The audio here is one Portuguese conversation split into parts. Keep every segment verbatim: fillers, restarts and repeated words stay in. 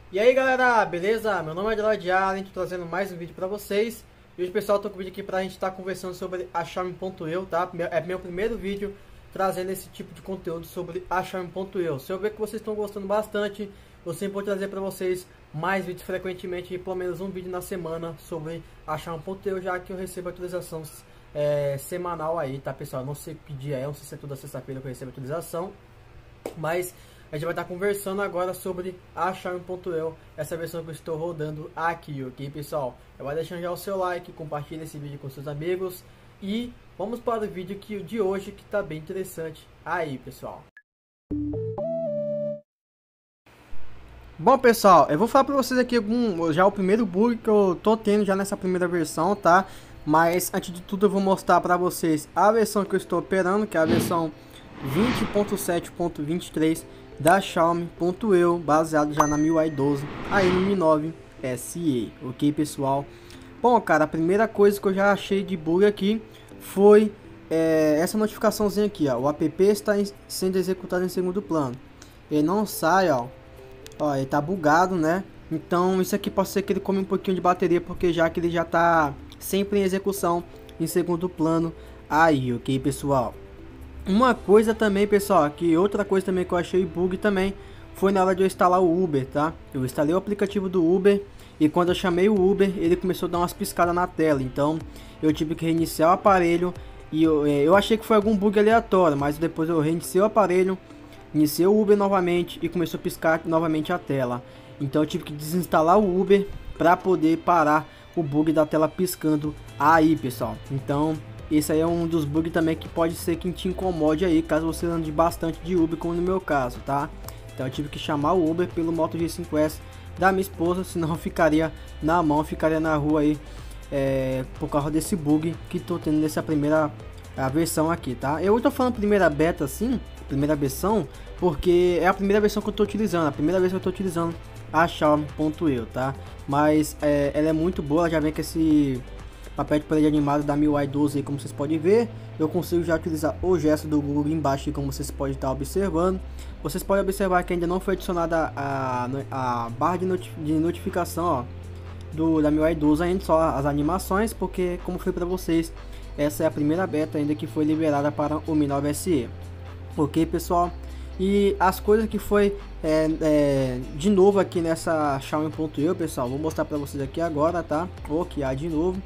E aí galera, beleza? Meu nome é Adelaide Allen, tô trazendo mais um vídeo pra vocês. E hoje pessoal, tô com um vídeo aqui pra gente estar tá conversando sobre a Xiaomi.eu, tá? É meu primeiro vídeo trazendo esse tipo de conteúdo sobre a Xiaomi.eu. Se eu ver que vocês estão gostando bastante, eu sempre vou trazer pra vocês mais vídeos frequentemente, pelo menos um vídeo na semana sobre a Xiaomi.eu, já que eu recebo atualização é, semanal aí, tá pessoal? Não sei que dia é, não sei se é toda sexta-feira que eu recebo atualização, mas a gente vai estar conversando agora sobre a Xiaomi.eu, essa versão que eu estou rodando aqui, ok pessoal? Eu vou deixando já o seu like, compartilhe esse vídeo com seus amigos e vamos para o vídeo que, de hoje, que está bem interessante aí, pessoal. Bom pessoal, eu vou falar para vocês aqui algum, já o primeiro bug que eu tô tendo já nessa primeira versão, tá? Mas antes de tudo eu vou mostrar para vocês a versão que eu estou operando, que é a versão vinte ponto sete ponto vinte e três da Xiaomi.eu, baseado já na M I U I doze, aí no Mi nove S E, ok pessoal? Bom cara, a primeira coisa que eu já achei de bug aqui foi é, essa notificaçãozinha aqui, ó, o app está em, sendo executado em segundo plano. Ele não sai, ó, ó, ele tá bugado, né? Então isso aqui pode ser que ele come um pouquinho de bateria, porque já que ele já tá sempre em execução em segundo plano aí, ok pessoal? Uma coisa também, pessoal, que outra coisa também que eu achei bug também foi na hora de eu instalar o Uber, tá? Eu instalei o aplicativo do Uber e quando eu chamei o Uber, ele começou a dar umas piscadas na tela. Então, eu tive que reiniciar o aparelho e eu, eu achei que foi algum bug aleatório, mas depois eu reiniciei o aparelho, iniciei o Uber novamente e começou a piscar novamente a tela. Então, eu tive que desinstalar o Uber para poder parar o bug da tela piscando aí, pessoal. Então, esse aí é um dos bugs também que pode ser que te incomode aí, caso você ande bastante de Uber, como no meu caso, tá? Então eu tive que chamar o Uber pelo Moto G cinco S da minha esposa, senão eu ficaria na mão, ficaria na rua aí, é, por causa desse bug que tô tendo nessa primeira a versão aqui, tá? Eu tô falando primeira beta assim, primeira versão, porque é a primeira versão que eu tô utilizando, a primeira vez que eu tô utilizando a Xiaomi.eu, tá? Mas é, ela é muito boa, ela já vem com esse papel de parede animado da M I U I doze aí, como vocês podem ver. Eu consigo já utilizar o gesto do Google embaixo, como vocês podem estar observando. Vocês podem observar que ainda não foi adicionada a, a barra de, notif de notificação, ó, do, da M I U I doze ainda, só as animações, porque como foi para vocês, essa é a primeira beta ainda que foi liberada para o Mi nove S E. Ok pessoal? E as coisas que foi é, é, de novo aqui nessa Xiaomi.eu, pessoal, vou mostrar para vocês aqui agora, tá? Vou criar de novo.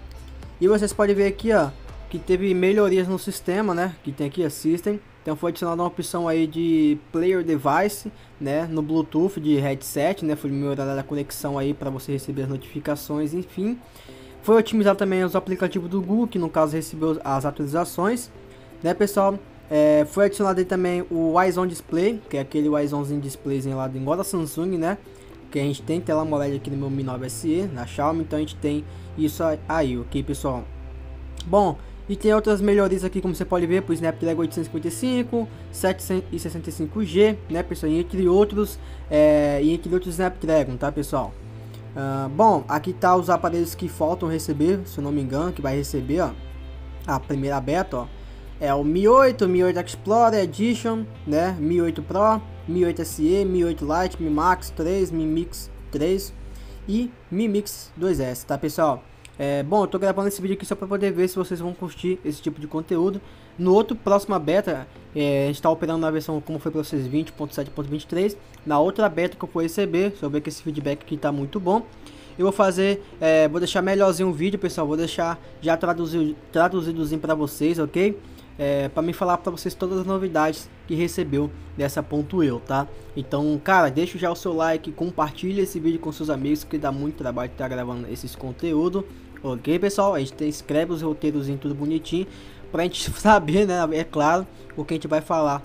E vocês podem ver aqui, ó, que teve melhorias no sistema, né? Que tem aqui a System. Então foi adicionada uma opção aí de Player Device, né? No Bluetooth de headset, né? Foi melhorada a conexão aí para você receber as notificações, enfim. Foi otimizado também os aplicativos do Google, que no caso recebeu as atualizações, né, pessoal? É, foi adicionado aí também o Eyes On Display, que é aquele Eyes On Displayzinho lá do igual da Samsung, né? Que a gente tem tela AMOLED aqui no meu Mi nove S E, na Xiaomi, então a gente tem isso aí, ok pessoal? Bom, e tem outras melhorias aqui, como você pode ver, para o Snapdragon oitocentos e cinquenta e cinco, setecentos e sessenta e cinco G, né pessoal, e entre outros, é, e entre outros Snapdragon, tá pessoal? Uh, bom, aqui tá os aparelhos que faltam receber, se eu não me engano, que vai receber, ó, a primeira beta, ó, é o Mi oito, Mi oito Explorer Edition, né, Mi oito Pro, Mi oito S E, Mi oito Lite, Mi Max três, Mi Mix três e Mi Mix dois S, tá pessoal? É, bom, eu tô gravando esse vídeo aqui só para poder ver se vocês vão curtir esse tipo de conteúdo. No outro próxima beta, é, a gente tá operando na versão como foi para vocês vinte ponto sete ponto vinte e três. Na outra beta que eu for receber, se eu ver que esse feedback aqui tá muito bom, eu vou fazer, é, vou deixar melhorzinho o vídeo, pessoal. Vou deixar já traduzido, traduzidozinho para vocês, ok? É, para me falar para vocês todas as novidades que recebeu dessa .eu, tá? Então, cara, deixa já o seu like, compartilha esse vídeo com seus amigos, que dá muito trabalho estar gravando esses conteúdos, ok, pessoal? A gente tem, escreve os roteiros em tudo bonitinho, pra gente saber, né, é claro, o que a gente vai falar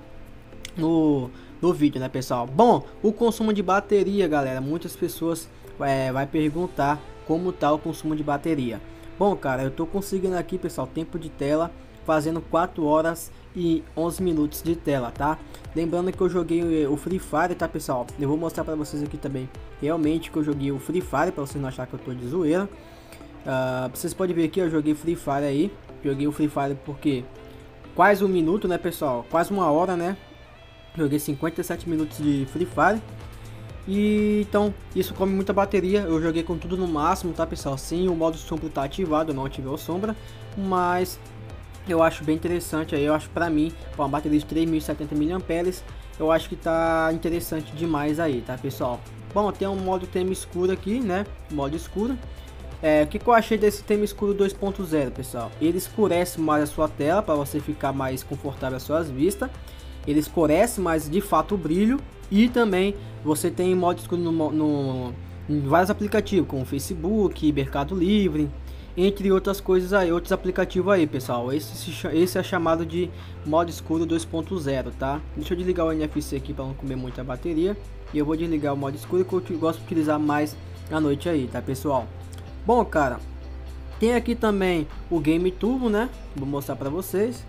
no, no vídeo, né, pessoal? Bom, o consumo de bateria, galera, muitas pessoas é, vai perguntar como tá o consumo de bateria. Bom, cara, eu tô conseguindo aqui, pessoal, tempo de tela fazendo quatro horas e onze minutos de tela, tá? Lembrando que eu joguei o Free Fire, tá, pessoal? Eu vou mostrar pra vocês aqui também realmente que eu joguei o Free Fire, pra vocês não acharem que eu tô de zoeira. Uh, vocês podem ver aqui, eu joguei Free Fire aí. Joguei o Free Fire porque quase um minuto, né, pessoal? Quase uma hora, né? Joguei cinquenta e sete minutos de Free Fire. E então isso come muita bateria. Eu joguei com tudo no máximo, tá pessoal? Sim, o modo sombra tá ativado, eu não ativei o sombra, mas eu acho bem interessante aí. Eu acho pra mim, com uma bateria de três mil e setenta miliamperes, eu acho que tá interessante demais aí, tá pessoal? Bom, tem um modo tema escuro aqui, né? Modo escuro. É, o que, que eu achei desse tema escuro dois ponto zero, pessoal? Ele escurece mais a sua tela para você ficar mais confortável às suas vistas. Ele escurece mais de fato o brilho. E também você tem modo escuro no, no, em vários aplicativos, como Facebook, Mercado Livre, entre outras coisas aí, outros aplicativos aí, pessoal. Esse, esse é chamado de modo escuro dois ponto zero, tá? Deixa eu desligar o N F C aqui para não comer muita bateria. E eu vou desligar o modo escuro que eu gosto de utilizar mais à noite aí, tá pessoal? Bom, cara, tem aqui também o Game Turbo, né? Vou mostrar para vocês.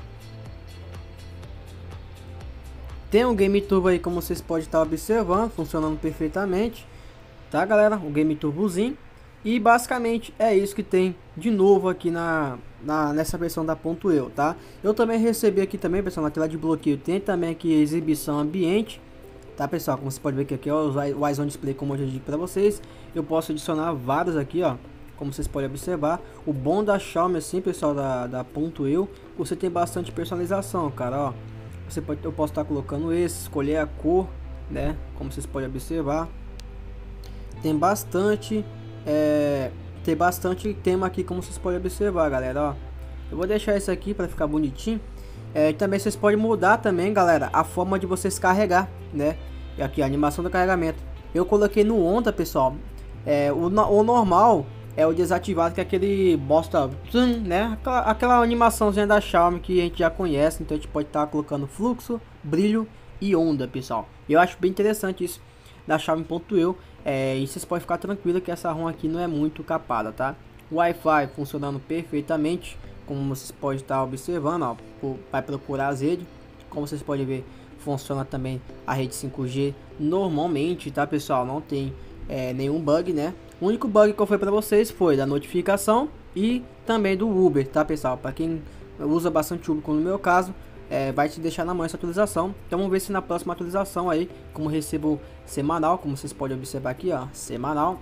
Tem um Game Turbo aí, como vocês podem estar observando, funcionando perfeitamente, tá galera? O Game Turbozinho. E basicamente é isso que tem de novo aqui na, na nessa versão da Ponto Eu, tá? Eu também recebi aqui também, pessoal, na tela de bloqueio tem também aqui exibição ambiente, tá pessoal? Como você pode ver que aqui é o Eyes on Display, como eu já disse para vocês. Eu posso adicionar vários aqui, ó, como vocês podem observar. O bom da Xiaomi assim, pessoal, da, da Ponto Eu, você tem bastante personalização, cara, ó. Você pode, eu posso estar colocando esse, escolher a cor, né? Como vocês podem observar, tem bastante, é, tem bastante tema aqui, como vocês podem observar, galera, ó. Eu vou deixar esse aqui para ficar bonitinho. É, também vocês podem mudar também, galera, a forma de vocês carregar, né? E aqui a animação do carregamento. Eu coloquei no onda, pessoal. É, o, o normal é o desativado, que é aquele bosta, né? Aquela, aquela animaçãozinha da Xiaomi que a gente já conhece. Então a gente pode estar tá colocando fluxo, brilho e onda, pessoal. Eu acho bem interessante isso da Xiaomi Ponto Eu. É, e vocês podem ficar tranquilo que essa ROM aqui não é muito capada, tá? O Wi-Fi funcionando perfeitamente, como vocês podem estar tá observando, ó. Vai procurar as redes, como vocês podem ver, funciona também a rede cinco G normalmente, tá pessoal? Não tem é, nenhum bug, né? O único bug que eu falei para vocês foi da notificação e também do Uber, tá pessoal? Para quem usa bastante Uber, como no meu caso, é, vai te deixar na mão essa atualização. Então vamos ver se na próxima atualização aí, como recebo semanal, como vocês podem observar aqui, ó, semanal.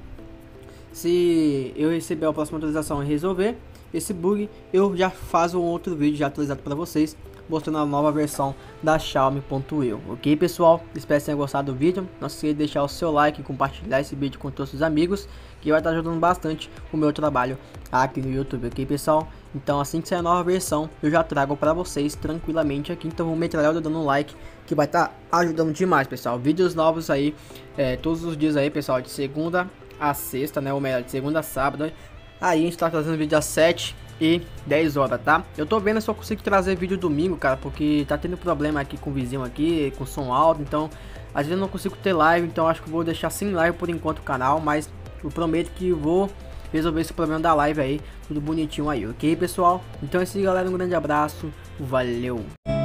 Se eu receber a próxima atualização e resolver esse bug, eu já faço um outro vídeo já atualizado para vocês, mostrando a nova versão da Xiaomi Ponto Eu. Ok, pessoal? Espero que tenham gostado do vídeo. Não se esqueça de deixar o seu like e compartilhar esse vídeo com todos os amigos, que vai estar ajudando bastante o meu trabalho aqui no YouTube, ok, pessoal? Então assim que sair a nova versão, eu já trago para vocês tranquilamente aqui. Então vou metralhar dando um like, que vai estar ajudando demais, pessoal. Vídeos novos aí, é, todos os dias aí, pessoal, de segunda a sexta, né? Ou melhor, de segunda a sábado. Aí a gente tá trazendo vídeo às sete e dez horas, tá? Eu tô vendo se eu consigo trazer vídeo domingo, cara, porque tá tendo problema aqui com o vizinho aqui, com som alto, então às vezes eu não consigo ter live, então acho que vou deixar sem live por enquanto o canal, mas eu prometo que vou resolver esse problema da live aí, tudo bonitinho aí, ok, pessoal? Então é isso aí, galera, um grande abraço, valeu!